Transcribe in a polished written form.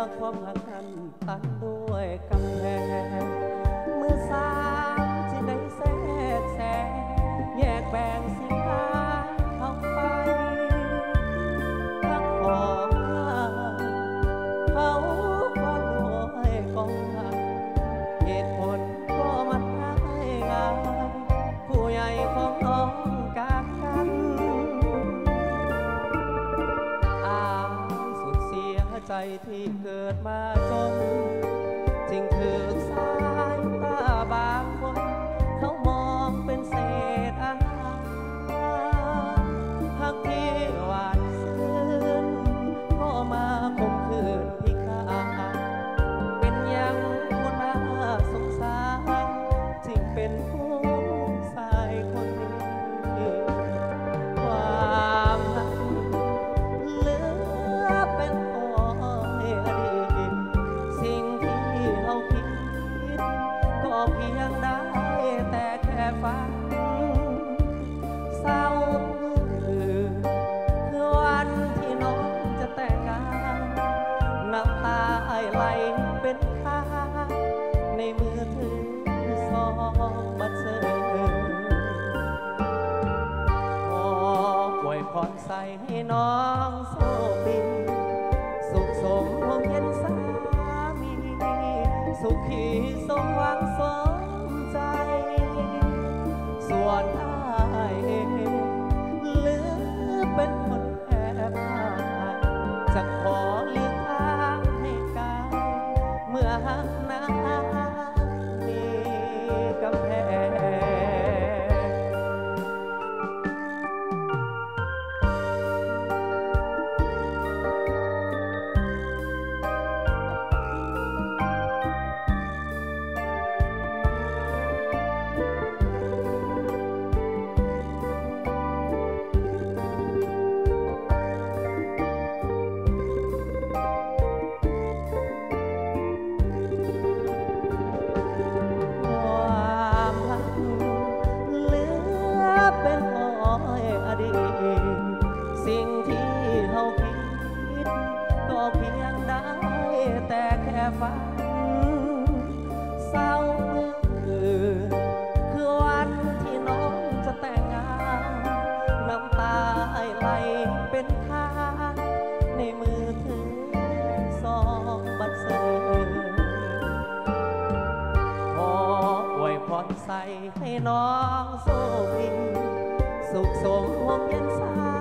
ความหักกันตันด้วยกำแพงเมื่อสามจะได้แทรกแซงแยกแบ่งสิ่งใดออกไปทักของเขาก็ด้วยกองหักเหตุผลก็มันง่ายผู้ใหญ่ของน้องกากันสุดเสียใจที่เกิดมาจนจึงถือสายตาบางคนเขามองเป็นเศษอาหารหากที่หวานซื่นก็มาคมคืนพิการเป็นยังคนน่าสงสารจึงเป็นผู้ชายคนนี้ความรักเหลือเป็นอ้อยอดีตสิ่งที่เขาคิดก็เพียงได้แต่แค่ฝันเศร้าคือวันที่น้องจะแต่งงานน้ำตาไหลเป็นทางในมือถือสองบัตรเสิร์ขออวยพรใส่ให้น้องโชคดีสุขสมพงษ์เย็นสามีสุขีสมหวังสมใจส่วนอ้ายเองเหลือเป็นคนแอบอ้างจะขอเลี้ยงทางให้กายเมื่อหักน้ำมีกำแพงสิ่งที่เขาคิดก็เพียงได้แต่แค่ฝันเศร้าคือวันที่น้องจะแต่งงานน้ำตาไหลเป็นทางในมือถือสองบัตรเสิร์ขออวยพรใส่ให้น้องโชคดีสุขสมพงษ์เย็นสา